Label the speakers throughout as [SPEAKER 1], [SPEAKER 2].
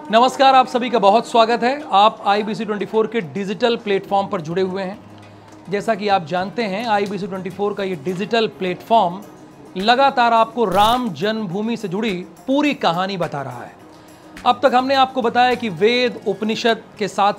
[SPEAKER 1] नमस्कार, आप सभी का बहुत स्वागत है। आप IBC 24 के डिजिटल प्लेटफॉर्म पर जुड़े हुए हैं। जैसा कि आप जानते हैं, IBC 24 का ये डिजिटल प्लेटफॉर्म लगातार आपको राम जन्मभूमि से जुड़ी पूरी कहानी बता रहा है। अब तक हमने आपको बताया कि वेद उपनिषद के साथ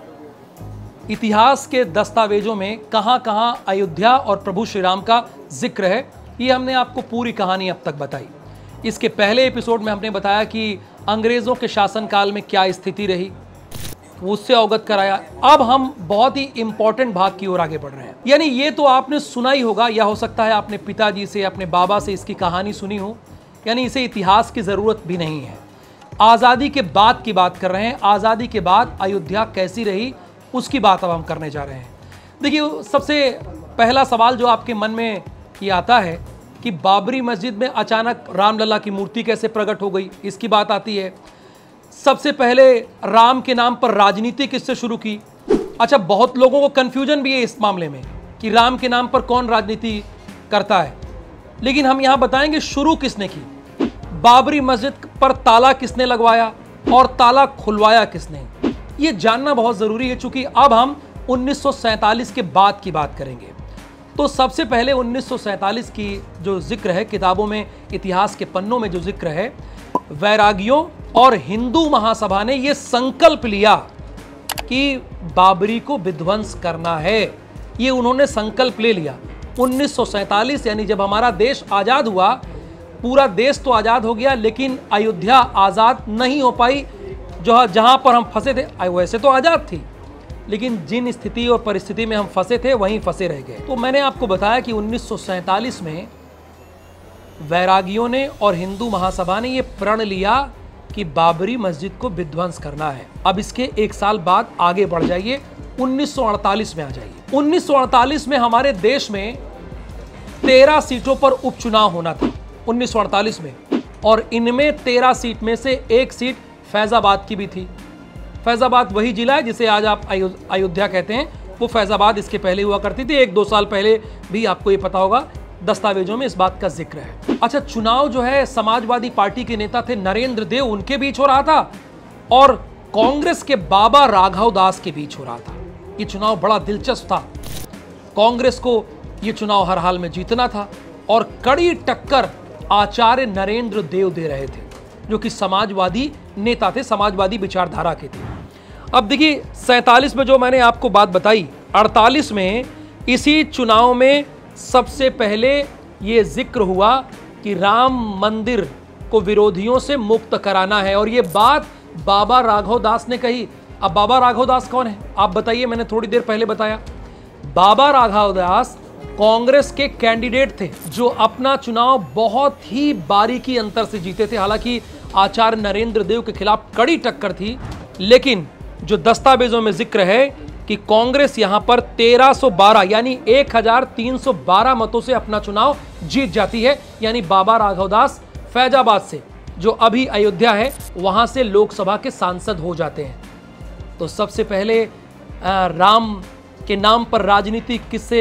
[SPEAKER 1] साथ इतिहास के दस्तावेजों में कहां कहां अयोध्या और प्रभु श्री राम का जिक्र है। ये हमने आपको पूरी कहानी अब तक बताई। इसके पहले एपिसोड में हमने बताया कि अंग्रेजों के शासनकाल में क्या स्थिति रही, उससे अवगत कराया। अब हम बहुत ही इंपॉर्टेंट भाग की ओर आगे बढ़ रहे हैं। यानी ये तो आपने सुना ही होगा, या हो सकता है आपने पिताजी से, अपने बाबा से इसकी कहानी सुनी हो। यानी इसे इतिहास की जरूरत भी नहीं है। आज़ादी के बाद की बात कर रहे हैं। आज़ादी के बाद अयोध्या कैसी रही उसकी बात अब हम करने जा रहे हैं। देखिए, सबसे पहला सवाल जो आपके मन में ये आता है कि बाबरी मस्जिद में अचानक रामलला की मूर्ति कैसे प्रकट हो गई, इसकी बात आती है। सबसे पहले राम के नाम पर राजनीति किससे शुरू की। अच्छा, बहुत लोगों को कंफ्यूजन भी है इस मामले में कि राम के नाम पर कौन राजनीति करता है, लेकिन हम यहां बताएंगे शुरू किसने की। बाबरी मस्जिद पर ताला किसने लगवाया और ताला खुलवाया किसने, ये जानना बहुत जरूरी है, चूंकि अब हम 1947 के बाद की बात करेंगे। तो सबसे पहले 1947 की जो जिक्र है किताबों में, इतिहास के पन्नों में जो जिक्र है, वैरागियों और हिंदू महासभा ने यह संकल्प लिया कि बाबरी को विध्वंस करना है। ये उन्होंने संकल्प ले लिया 1947, यानी जब हमारा देश आजाद हुआ। पूरा देश तो आजाद हो गया, लेकिन अयोध्या आजाद नहीं हो पाई। जो जहां पर हम फंसे थे, वैसे तो आजाद थी, लेकिन जिन स्थिति और परिस्थिति में हम फंसे थे वहीं फंसे रह गए। तो मैंने आपको बताया कि 1947 में वैरागियों ने और हिंदू महासभा ने यह प्रण लिया कि बाबरी मस्जिद को विध्वंस करना है। अब इसके एक साल बाद आगे बढ़ जाइए, 1948 में आ जाइए। 1948 में हमारे देश में 13 सीटों पर उपचुनाव होना था 1948 में, और इनमें 13 सीट में से एक सीट फैजाबाद की भी थी। फैजाबाद वही जिला है जिसे आज आप अयोध्या कहते हैं, वो फैजाबाद इसके पहले हुआ करती थी। 1-2 साल पहले भी आपको ये पता होगा, दस्तावेजों में इस बात का जिक्र है। अच्छा, चुनाव जो है समाजवादी पार्टी के नेता थे नरेंद्र देव, उनके बीच हो रहा था, और कांग्रेस के बाबा राघव दास के बीच हो रहा था। ये चुनाव बड़ा दिलचस्प था। कांग्रेस को ये चुनाव हर हाल में जीतना था, और कड़ी टक्कर आचार्य नरेंद्र देव दे रहे थे, जो कि समाजवादी नेता थे, समाजवादी विचारधारा के थे। अब देखिए, 47 में जो मैंने आपको बात बताई, 48 में इसी चुनाव में सबसे पहले ये जिक्र हुआ कि राम मंदिर को विरोधियों से मुक्त कराना है, और ये बात बाबा राघव दास ने कही। अब बाबा राघव दास कौन है आप बताइए, मैंने थोड़ी देर पहले बताया। बाबा राघव दास कांग्रेस के कैंडिडेट थे, जो अपना चुनाव बहुत ही बारीकी अंतर से जीते थे। हालांकि आचार्य नरेंद्र देव के खिलाफ कड़ी टक्कर थी, लेकिन जो दस्तावेजों में जिक्र है कि कांग्रेस यहां पर 1312 यानी 1312 मतों से अपना चुनाव जीत जाती है। यानी बाबा राघव दास फैजाबाद से, जो अभी अयोध्या है, वहां से लोकसभा के सांसद हो जाते हैं। तो सबसे पहले राम के नाम पर राजनीति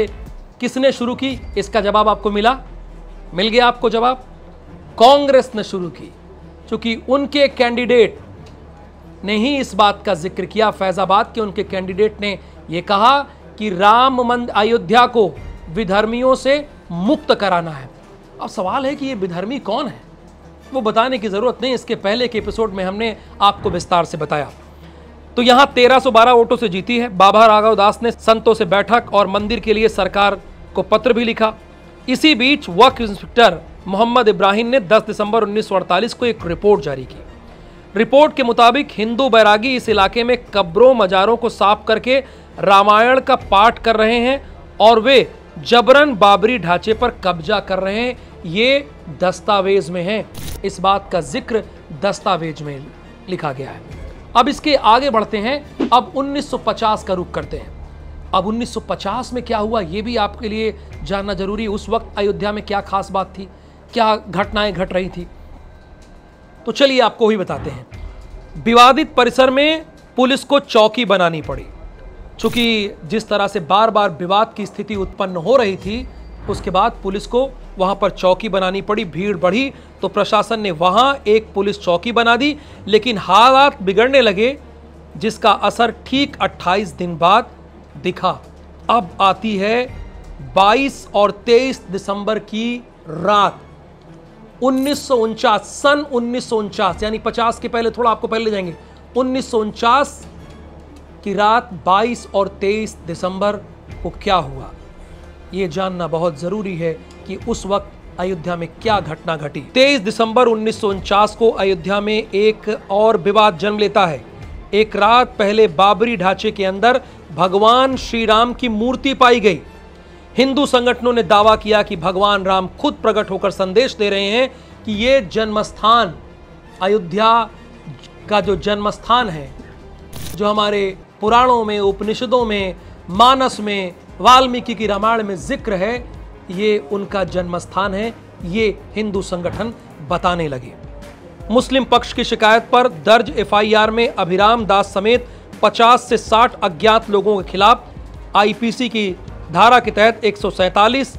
[SPEAKER 1] किसने शुरू की, इसका जवाब आपको मिल गया आपको जवाब। कांग्रेस ने शुरू की, क्योंकि उनके कैंडिडेट ने ही इस बात का जिक्र किया। फैजाबाद के उनके कैंडिडेट ने यह कहा कि राम मंदिर अयोध्या को विधर्मियों से मुक्त कराना है। अब सवाल है कि ये विधर्मी कौन है, वो बताने की जरूरत नहीं, इसके पहले के एपिसोड में हमने आपको विस्तार से बताया। तो यहां 1312 वोटों से जीती है। बाबा राघव दास ने संतों से बैठक और मंदिर के लिए सरकार को पत्र भी लिखा। इसी बीच वक्फ इंस्पेक्टर मोहम्मद इब्राहिम ने 10 दिसंबर 1948 को एक रिपोर्ट जारी की। रिपोर्ट के मुताबिक हिंदू बैरागी इस इलाके में कब्रों मजारों को साफ करके रामायण का पाठ कर रहे हैं, और वे जबरन बाबरी ढांचे पर कब्जा कर रहे हैं। ये दस्तावेज में है, इस बात का जिक्र दस्तावेज में लिखा गया है। अब इसके आगे बढ़ते हैं। अब 1950 का रुख करते हैं। अब 1950 में क्या हुआ, यह भी आपके लिए जानना जरूरी है। उस वक्त अयोध्या में क्या खास बात थी, क्या घटनाएं घट रही थी, तो चलिए आपको ही बताते हैं। विवादित परिसर में पुलिस को चौकी बनानी पड़ी, चूंकि जिस तरह से बार बार विवाद की स्थिति उत्पन्न हो रही थी, उसके बाद पुलिस को वहां पर चौकी बनानी पड़ी, भीड़ बढ़ी तो प्रशासन ने वहां एक पुलिस चौकी बना दी, लेकिन हालात बिगड़ने लगे जिसका असर ठीक 28 दिन बाद दिखा। अब आती है 22 और 23 दिसंबर की रात 1949, सन 1949, यानी 50 के पहले, थोड़ा आपको पहले ले जाएंगे। 1949 की रात 22 और 23 दिसंबर को क्या हुआ, यह जानना बहुत जरूरी है कि उस वक्त अयोध्या में क्या घटना घटी। 23 दिसंबर 1949 को अयोध्या में एक और विवाद जन्म लेता है। एक रात पहले बाबरी ढांचे के अंदर भगवान श्री राम की मूर्ति पाई गई। हिंदू संगठनों ने दावा किया कि भगवान राम खुद प्रकट होकर संदेश दे रहे हैं कि ये जन्मस्थान, अयोध्या का जो जन्मस्थान है, जो हमारे पुराणों में, उपनिषदों में, मानस में, वाल्मीकि की रामायण में जिक्र है, ये उनका जन्मस्थान है। ये हिंदू संगठन बताने लगे। मुस्लिम पक्ष की शिकायत पर दर्ज एफआईआर में अभिराम दास समेत 50 से 60 अज्ञात लोगों के खिलाफ आईपीसी की धारा के तहत 147,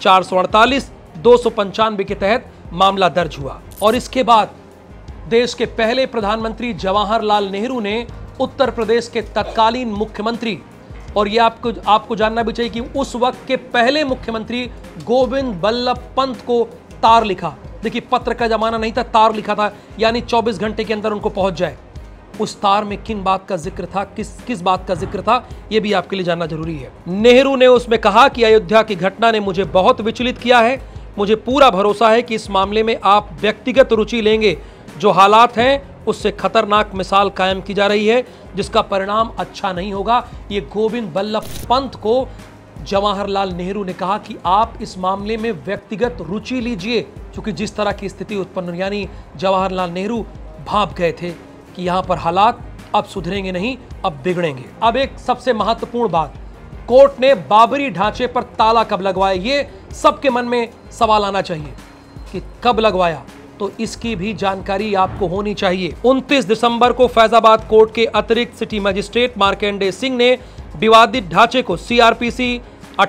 [SPEAKER 1] 448, 295 के तहत मामला दर्ज हुआ। और इसके बाद देश के पहले प्रधानमंत्री जवाहरलाल नेहरू ने उत्तर प्रदेश के तत्कालीन मुख्यमंत्री, और यह आपको जानना भी चाहिए कि उस वक्त के पहले मुख्यमंत्री गोविंद बल्लभ पंत को तार लिखा। देखिए, पत्र का जमाना नहीं था, तार लिखा था, यानी 24 घंटे के अंदर उनको पहुंच जाए। उस तार में किन बात का जिक्र था, किस बात का जिक्र था, यह भी आपके लिए जानना जरूरी है। नेहरू ने उसमें कहा कि अयोध्या की घटना ने मुझे बहुत विचलित किया है। मुझे पूरा भरोसा है कि इस मामले में आप व्यक्तिगत रुचि लेंगे। जो हालात हैं उससे खतरनाक मिसाल कायम की जा रही है, जिसका परिणाम अच्छा नहीं होगा। ये गोविंद बल्लभ पंत को जवाहरलाल नेहरू ने कहा कि आप इस मामले में व्यक्तिगत रुचि लीजिए, क्योंकि जिस तरह की स्थिति उत्पन्न, यानी जवाहरलाल नेहरू भाप गए थे कि यहां पर हालात अब सुधरेंगे नहीं, अब बिगड़ेंगे। अब एक सबसे महत्वपूर्ण बात, कोर्ट ने बाबरी ढांचे पर ताला कब लगवाया, ये सबके मन में सवाल आना चाहिए कि कब लगवाया, तो इसकी भी जानकारी आपको होनी चाहिए। 29 दिसंबर को फैजाबाद कोर्ट के अतिरिक्त सिटी मजिस्ट्रेट मार्केंडेय सिंह ने विवादित ढांचे को सीआरपीसी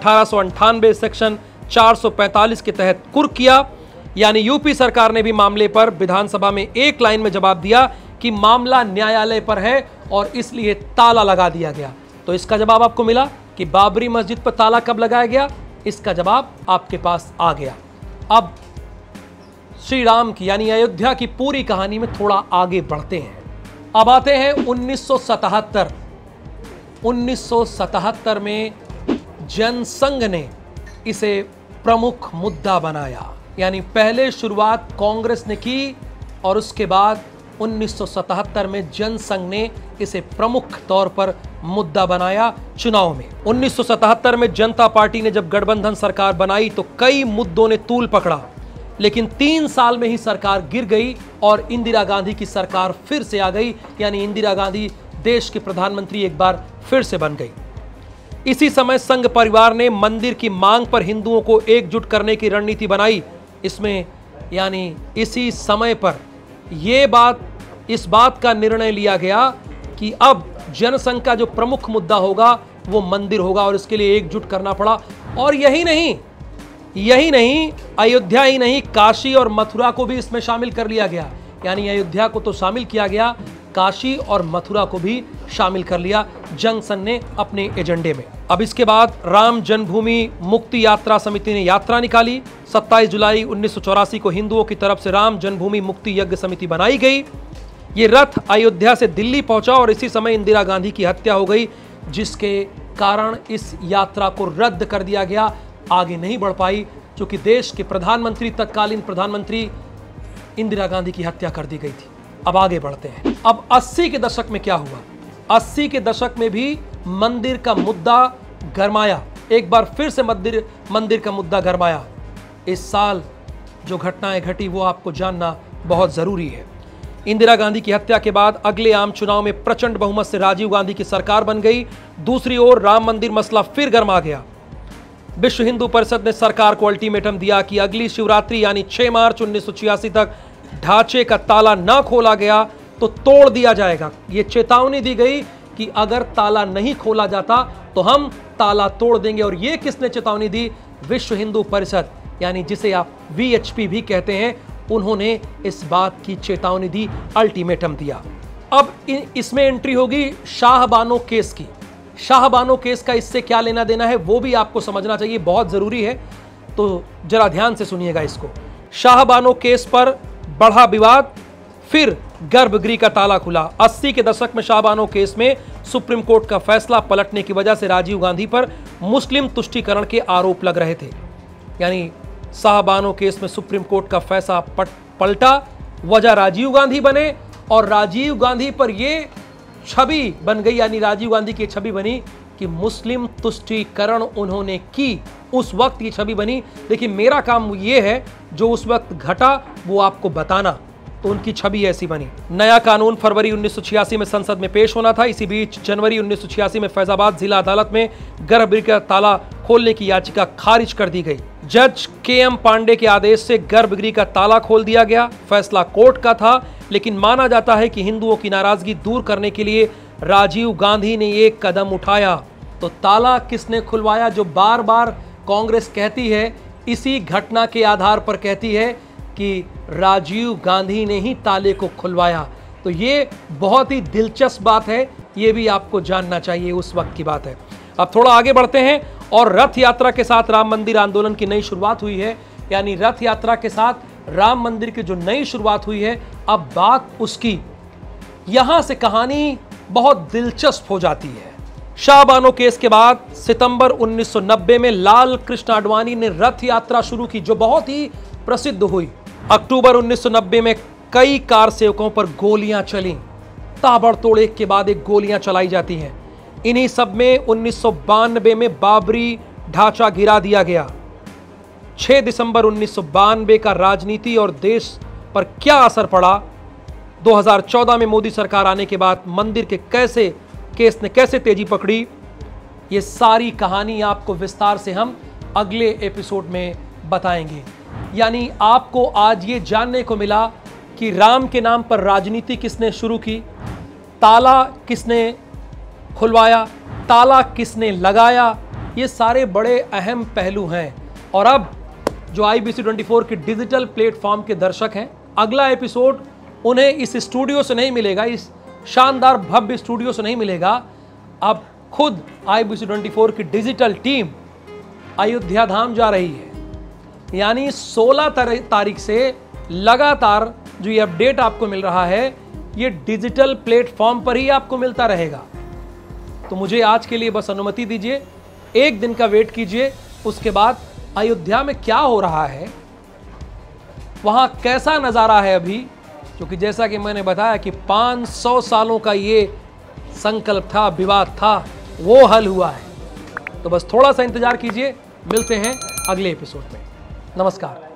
[SPEAKER 1] 1898 सेक्शन 445 के तहत कुर्क किया। यानी यूपी सरकार ने भी मामले पर विधानसभा में एक लाइन में जवाब दिया कि मामला न्यायालय पर है और इसलिए ताला लगा दिया गया। तो इसका जवाब आपको मिला कि बाबरी मस्जिद पर ताला कब लगाया गया, इसका जवाब आपके पास आ गया। अब श्री राम की, यानी अयोध्या की पूरी कहानी में थोड़ा आगे बढ़ते हैं। अब आते हैं 1977। 1977 में जनसंघ ने इसे प्रमुख मुद्दा बनाया। यानी पहले शुरुआत कांग्रेस ने की और उसके बाद 1977 में जनसंघ ने इसे प्रमुख तौर पर मुद्दा बनाया चुनाव में। 1977 में जनता पार्टी ने जब गठबंधन सरकार बनाई तो कई मुद्दों ने तूल पकड़ा, लेकिन 3 साल में ही सरकार गिर गई और इंदिरा गांधी की सरकार फिर से आ गई। यानी इंदिरा गांधी देश के प्रधानमंत्री एक बार फिर से बन गई। इसी समय संघ परिवार ने मंदिर की मांग पर हिंदुओं को एकजुट करने की रणनीति बनाई। इसमें यानी इसी समय पर इस बात का निर्णय लिया गया कि अब जनसंघ का जो प्रमुख मुद्दा होगा वो मंदिर होगा, और इसके लिए एकजुट करना पड़ा। और यही नहीं, अयोध्या ही नहीं, काशी और मथुरा को भी इसमें शामिल कर लिया गया। यानी अयोध्या को तो शामिल किया गया, काशी और मथुरा को भी शामिल कर लिया जनसंघ ने अपने एजेंडे में। अब इसके बाद राम जन्मभूमि मुक्ति यात्रा समिति ने यात्रा निकाली। 27 जुलाई 1984 को हिंदुओं की तरफ से राम जन्मभूमि मुक्ति यज्ञ समिति बनाई गई। ये रथ अयोध्या से दिल्ली पहुंचा और इसी समय इंदिरा गांधी की हत्या हो गई, जिसके कारण इस यात्रा को रद्द कर दिया गया, आगे नहीं बढ़ पाई, क्योंकि देश के प्रधानमंत्री, तत्कालीन प्रधानमंत्री इंदिरा गांधी की हत्या कर दी गई थी। अब आगे बढ़ते हैं। अब 80 के दशक में क्या हुआ? 80 के दशक में भी मंदिर का मुद्दा गरमाया, एक बार फिर से मंदिर का मुद्दा गरमाया। इस साल जो घटनाएं घटी वो आपको जानना बहुत जरूरी है। इंदिरा गांधी की हत्या के बाद अगले आम चुनाव में प्रचंड बहुमत से राजीव गांधी की सरकार बन गई। दूसरी ओर राम मंदिर मसला फिर गरमा गया। विश्व हिंदू परिषद ने सरकार को अल्टीमेटम दिया कि अगली शिवरात्रि यानी 6 मार्च 1986 तक ढांचे का ताला न खोला गया तो तोड़ दिया जाएगा। ये चेतावनी दी गई कि अगर ताला नहीं खोला जाता तो हम ताला तोड़ देंगे। और ये किसने चेतावनी दी? विश्व हिंदू परिषद, यानी जिसे आप VHP भी कहते हैं, उन्होंने इस बात की चेतावनी दी, अल्टीमेटम दिया। अब इसमें एंट्री होगी शाहबानो केस की। शाहबानो केस का इससे क्या लेना देना है वो भी आपको समझना चाहिए, बहुत जरूरी है, तो जरा ध्यान से सुनिएगा इसको। शाहबानो केस पर बढ़ा विवाद, फिर गर्भगृह का ताला खुला। 80 के दशक में शाहबानो केस में सुप्रीम कोर्ट का फैसला पलटने की वजह से राजीव गांधी पर मुस्लिम तुष्टीकरण के आरोप लग रहे थे। यानी शाहबानो केस में सुप्रीम कोर्ट का फैसला पलटा, वजह राजीव गांधी बने और राजीव गांधी पर यह छवि बन गई, यानी राजीव गांधी की छवि बनी कि मुस्लिम तुष्टीकरण उन्होंने की। उस वक्त ये छवि बनी। लेकिन मेरा काम ये है जो उस वक्त घटा वो आपको बताना, तो उनकी छवि ऐसी बनी। नया कानून फरवरी 1986 में संसद में पेश होना था। इसी बीच जनवरी 1986 में फैजाबाद जिला अदालत में गर्भगृह का ताला खोलने की याचिका खारिज कर दी गई। जज KM पांडे के आदेश से गर्भगृह का ताला खोल दिया गया। फैसला कोर्ट का था, लेकिन माना जाता है कि हिंदुओं की नाराजगी दूर करने के लिए राजीव गांधी ने एक कदम उठाया। तो ताला किसने खुलवाया, जो बार बार कांग्रेस कहती है, इसी घटना के आधार पर कहती है कि राजीव गांधी ने ही ताले को खुलवाया। तो ये बहुत ही दिलचस्प बात है, ये भी आपको जानना चाहिए, उस वक्त की बात है। अब थोड़ा आगे बढ़ते हैं और रथ यात्रा के साथ राम मंदिर आंदोलन की नई शुरुआत हुई है। यानी रथ यात्रा के साथ राम मंदिर की जो नई शुरुआत हुई है, अब बात उसकी, यहां से कहानी बहुत दिलचस्प हो जाती है। शाहबानो केस के बाद सितंबर 1990 में लाल कृष्ण आडवाणी ने रथ यात्रा शुरू की, जो बहुत ही प्रसिद्ध हुई। अक्टूबर 1990 में कई कार सेवकों पर गोलियां चली, ताबड़तोड़ एक के बाद एक गोलियां चलाई जाती हैं। इन्हीं सब में 1992 में बाबरी ढांचा गिरा दिया गया। 6 दिसंबर 1992 का राजनीति और देश पर क्या असर पड़ा, 2014 में मोदी सरकार आने के बाद मंदिर के केस ने कैसे तेजी पकड़ी, ये सारी कहानी आपको विस्तार से हम अगले एपिसोड में बताएंगे। यानी आपको आज ये जानने को मिला कि राम के नाम पर राजनीति किसने शुरू की, ताला किसने खुलवाया, ताला किसने लगाया, ये सारे बड़े अहम पहलू हैं। और अब जो IBC 24 के डिजिटल प्लेटफॉर्म के दर्शक हैं, अगला एपिसोड उन्हें इस स्टूडियो से नहीं मिलेगा, इस शानदार भव्य स्टूडियो से नहीं मिलेगा। अब खुद IBC 24 की डिजिटल टीम अयोध्या धाम जा रही है। यानी 16 तारीख से लगातार जो ये अपडेट आपको मिल रहा है, ये डिजिटल प्लेटफॉर्म पर ही आपको मिलता रहेगा। तो मुझे आज के लिए बस अनुमति दीजिए, एक दिन का वेट कीजिए, उसके बाद अयोध्या में क्या हो रहा है, वहां कैसा नजारा है अभी, क्योंकि जैसा कि मैंने बताया कि 500 सालों का ये संकल्प था, विवाद था, वो हल हुआ है। तो बस थोड़ा सा इंतजार कीजिए, मिलते हैं अगले एपिसोड में। नमस्कार।